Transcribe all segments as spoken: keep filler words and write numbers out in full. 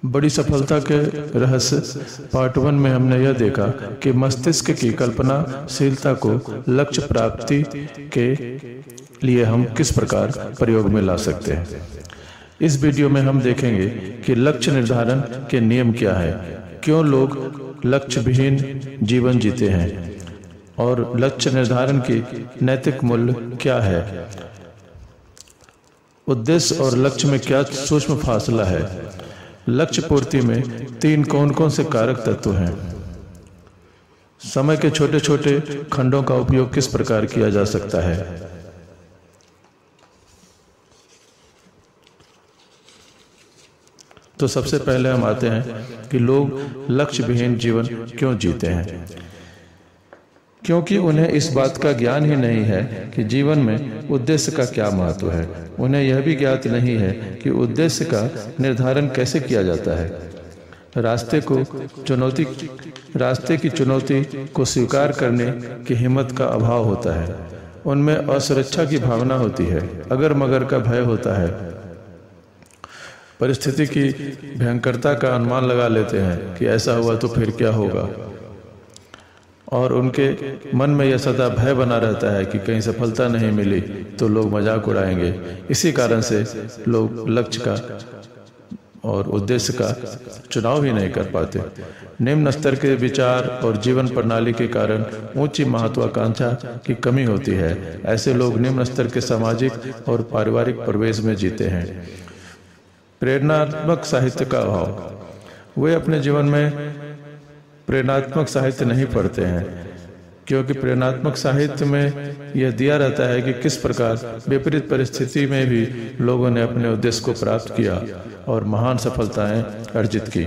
बड़ी सफलता के रहस्य पार्ट वन में हमने यह देखा कि मस्तिष्क की कल्पनाशीलता को लक्ष्य प्राप्ति के लिए हम किस प्रकार प्रयोग में ला सकते हैं। इस वीडियो में हम देखेंगे कि लक्ष्य निर्धारण के नियम क्या है, क्यों लोग लक्ष्य विहीन जीवन जीते हैं और लक्ष्य निर्धारण की नैतिक मूल्य क्या है, उद्देश्य और लक्ष्य में क्या सूक्ष्म फासला है, लक्ष्य पूर्ति में तीन कौन कौन से कारक तत्व हैं, समय के छोटे छोटे खंडों का उपयोग किस प्रकार किया जा सकता है। तो सबसे पहले हम आते हैं कि लोग लक्ष्य विहीन जीवन क्यों जीते हैं। क्योंकि उन्हें इस बात का ज्ञान ही नहीं है कि जीवन में उद्देश्य का क्या महत्व है। उन्हें यह भी ज्ञात नहीं है कि उद्देश्य का निर्धारण कैसे किया जाता है। रास्ते को चुनौती रास्ते की चुनौती को स्वीकार करने की हिम्मत का अभाव होता है। उनमें असुरक्षा की भावना होती है, अगर मगर का भय होता है, परिस्थिति की भयंकरता का अनुमान लगा लेते हैं कि ऐसा हुआ तो फिर क्या होगा, और उनके मन में यह सदा भय बना रहता है कि कहीं सफलता नहीं मिली तो लोग मजाक उड़ाएंगे। इसी कारण से लोग लक्ष्य का और उद्देश्य का चुनाव ही नहीं कर पाते। निम्न स्तर के विचार और जीवन प्रणाली के कारण ऊंची महत्वाकांक्षा की कमी होती है। ऐसे लोग निम्न स्तर के सामाजिक और पारिवारिक परिवेश में जीते हैं। प्रेरणात्मक साहित्य का अभाव। वे अपने जीवन में प्रेरणात्मक साहित्य नहीं पढ़ते हैं, क्योंकि प्रेरणात्मक साहित्य में यह दिया रहता है कि किस प्रकार विपरीत परिस्थिति में भी लोगों ने अपने उद्देश्य को प्राप्त किया और महान सफलताएं अर्जित की।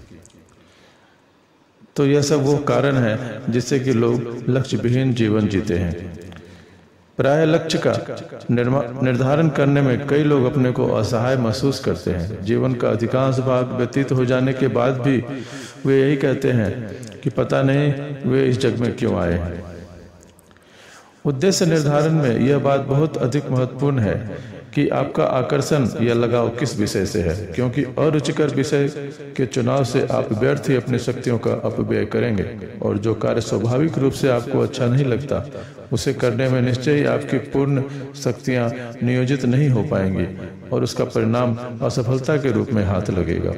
तो यह सब वो कारण है जिससे कि लोग लक्ष्य विहीन जीवन जीते हैं। प्राय लक्ष्य का निर्धारण करने में कई लोग अपने को असहाय महसूस करते हैं। जीवन का अधिकांश भाग व्यतीत हो जाने के बाद भी वे यही कहते हैं कि पता नहीं वे इस जग में क्यों आए हैं। उद्देश्य निर्धारण में यह बात बहुत अधिक महत्वपूर्ण है कि आपका आकर्षण या लगाव किस विषय से है, क्योंकि अरुचिकर विषय के चुनाव से आप व्यर्थ ही अपनी शक्तियों का अपव्यय करेंगे और जो कार्य स्वाभाविक रूप से आपको अच्छा नहीं लगता उसे करने में निश्चय ही आपकी पूर्ण शक्तियां नियोजित नहीं हो पाएंगी और उसका परिणाम असफलता के रूप में हाथ लगेगा।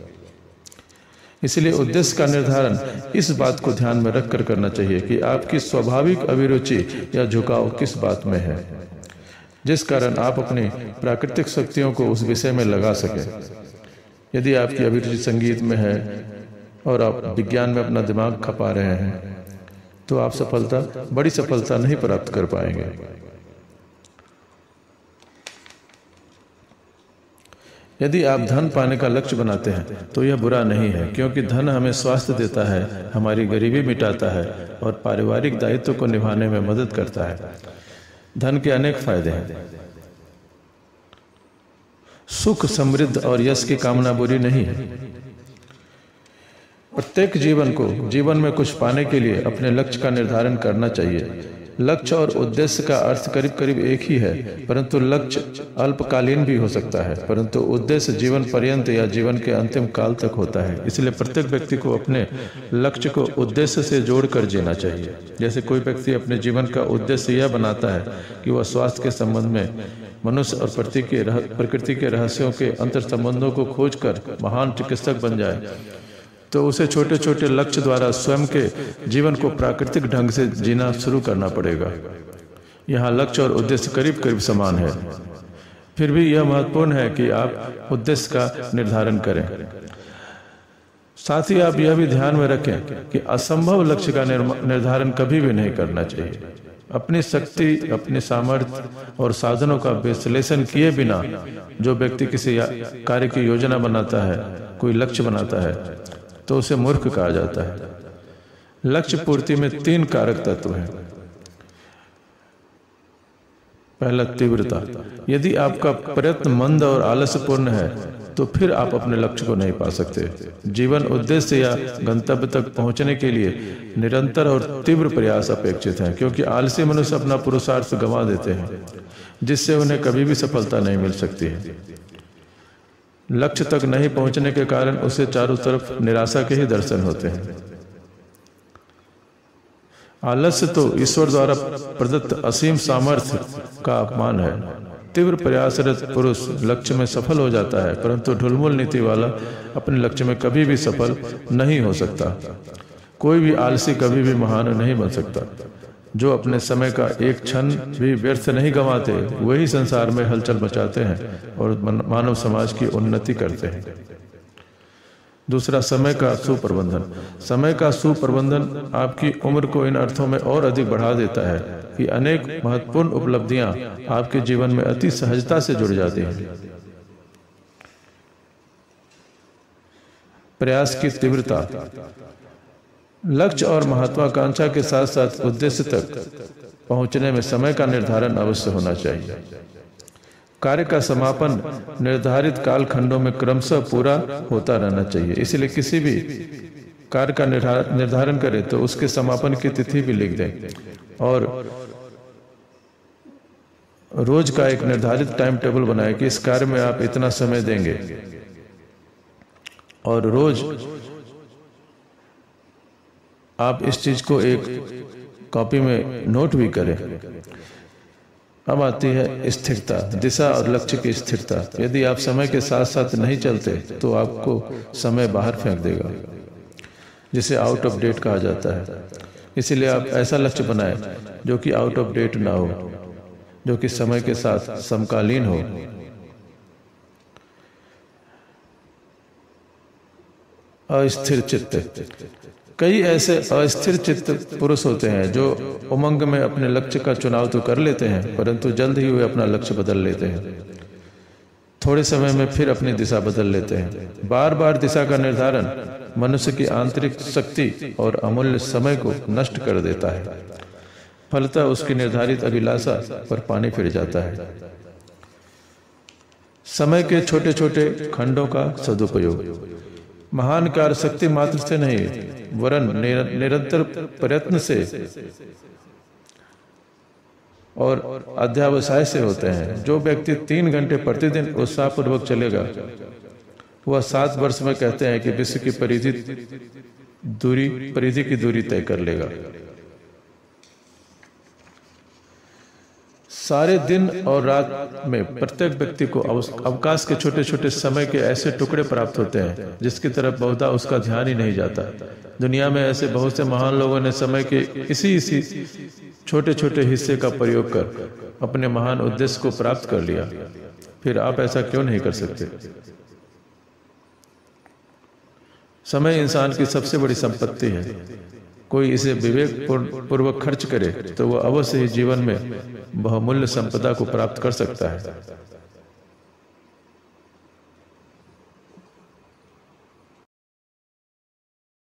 इसलिए उद्देश्य का निर्धारण इस बात को ध्यान में रखकर करना चाहिए कि आपकी स्वाभाविक अभिरुचि या झुकाव किस बात में है, जिस कारण आप अपनी प्राकृतिक शक्तियों को उस विषय में लगा सकें। यदि आपकी अभिरुचि संगीत में है और आप विज्ञान में अपना दिमाग खपा रहे हैं तो आप सफलता बड़ी सफलता नहीं प्राप्त कर पाएंगे। यदि आप धन पाने का लक्ष्य बनाते हैं तो यह बुरा नहीं है, क्योंकि धन हमें स्वास्थ्य देता है, हमारी गरीबी मिटाता है और पारिवारिक दायित्व को निभाने में मदद करता है। धन के अनेक फायदे हैं। सुख, समृद्धि और यश की कामना बुरी नहीं है। प्रत्येक जीवन को जीवन में कुछ पाने के लिए अपने लक्ष्य का निर्धारण करना चाहिए। लक्ष्य और उद्देश्य का अर्थ करीब करीब एक ही है, परंतु लक्ष्य अल्पकालीन भी हो सकता है, परंतु उद्देश्य जीवन पर्यंत या जीवन के अंतिम काल तक होता है। इसलिए प्रत्येक व्यक्ति को अपने लक्ष्य को उद्देश्य से जोड़कर जीना चाहिए। जैसे कोई व्यक्ति अपने जीवन का उद्देश्य यह बनाता है कि वह स्वास्थ्य के संबंध में मनुष्य और प्रकृति के रहस्यों के अंतर संबंधों को खोजकर महान चिकित्सक बन जाए, तो उसे छोटे छोटे लक्ष्य द्वारा स्वयं के जीवन को प्राकृतिक ढंग से जीना शुरू करना पड़ेगा। यहाँ लक्ष्य और उद्देश्य करीब करीब समान है, फिर भी यह महत्वपूर्ण है कि आप उद्देश्य का निर्धारण करें। साथ ही आप यह भी ध्यान में रखें कि असंभव लक्ष्य का निर्धारण कभी भी नहीं करना चाहिए। अपनी शक्ति, अपने सामर्थ्य और साधनों का विश्लेषण किए बिना जो व्यक्ति किसी कार्य की योजना बनाता है, कोई लक्ष्य बनाता है, तो उसे मूर्ख कहा जाता है। लक्ष्य पूर्ति में तीन कारक तत्व हैं। पहला, तीव्रता। यदि आपका प्रयत्न मंद और आलस्यपूर्ण है तो फिर आप अपने लक्ष्य को नहीं पा सकते। जीवन उद्देश्य या गंतव्य तक पहुंचने के लिए निरंतर और तीव्र प्रयास अपेक्षित है, क्योंकि आलसी मनुष्य अपना पुरुषार्थ गंवा देते हैं, जिससे उन्हें कभी भी सफलता नहीं मिल सकती है। लक्ष्य तक नहीं पहुंचने के कारण उसे चारों तरफ निराशा के ही दर्शन होते हैं। आलस्य तो ईश्वर द्वारा प्रदत्त असीम सामर्थ्य का अपमान है। तीव्र प्रयासरत पुरुष लक्ष्य में सफल हो जाता है, परंतु ढुलमुल नीति वाला अपने लक्ष्य में कभी भी सफल नहीं हो सकता। कोई भी आलसी कभी भी महान नहीं बन सकता। जो अपने समय का एक क्षण भी व्यर्थ नहीं गंवाते, वही संसार में हलचल मचाते हैं और मानव समाज की उन्नति करते हैं। दूसरा, समय का सुप्रबंधन। समय का सुप्रबंधन आपकी उम्र को इन अर्थों में और अधिक बढ़ा देता है कि अनेक महत्वपूर्ण उपलब्धियां आपके जीवन में अति सहजता से जुड़ जाती हैं। प्रयास की तीव्रता। लक्ष्य और महत्वाकांक्षा के साथ साथ उद्देश्य तक पहुंचने में समय का निर्धारण अवश्य होना चाहिए। कार्य का समापन निर्धारित कालखंडों में क्रमशः पूरा होता रहना चाहिए। इसलिए किसी भी कार्य का निर्धारण करें तो उसके समापन की तिथि भी लिख दें और रोज का एक निर्धारित टाइम टेबल बनाएं कि इस कार्य में आप इतना समय देंगे, और रोज आप इस चीज को एक कॉपी में नोट भी करें। अब आती है स्थिरता, दिशा और लक्ष्य की स्थिरता। यदि आप समय के साथ साथ नहीं चलते तो आपको समय बाहर फेंक देगा, जिसे आउट ऑफ डेट कहा जाता है। इसीलिए आप ऐसा लक्ष्य बनाएं जो कि आउट ऑफ डेट ना हो, जो कि समय के साथ समकालीन हो। अस्थिर चित्त। कई ऐसे अस्थिर चित्त पुरुष होते हैं जो उमंग में अपने लक्ष्य का चुनाव तो कर लेते हैं, परंतु जल्द ही वे अपना लक्ष्य बदल लेते हैं। थोड़े समय में फिर अपनी दिशा बदल लेते हैं। बार बार दिशा का निर्धारण मनुष्य की आंतरिक शक्ति और अमूल्य समय को नष्ट कर देता है। फलतः उसकी निर्धारित अभिलाषा पर पानी फिर जाता है। समय के छोटे छोटे खंडों का सदुपयोग। महान कार्य शक्ति मात्र से नहीं, वरन निरंतर प्रयत्न से और अध्यावसाय से होते हैं। जो व्यक्ति तीन घंटे प्रतिदिन उत्साहपूर्वक चलेगा, वह सात वर्ष में कहते हैं कि विश्व की परिधि दूरी परिधि की दूरी तय कर लेगा। सारे दिन और रात में प्रत्येक व्यक्ति को अवकाश के छोटे छोटे समय के ऐसे टुकड़े प्राप्त होते हैं जिसकी तरफ बहुधा उसका ध्यान ही नहीं जाता। दुनिया में ऐसे बहुत से महान लोगों ने समय के इसी इसी छोटे छोटे हिस्से का प्रयोग कर अपने महान उद्देश्य को प्राप्त कर लिया। फिर आप ऐसा क्यों नहीं कर सकते? समय इंसान की सबसे बड़ी संपत्ति है। कोई इसे विवेक पूर्वक खर्च करे तो वह अवश्य ही जीवन में बहुमूल्य संपदा को प्राप्त कर सकता है।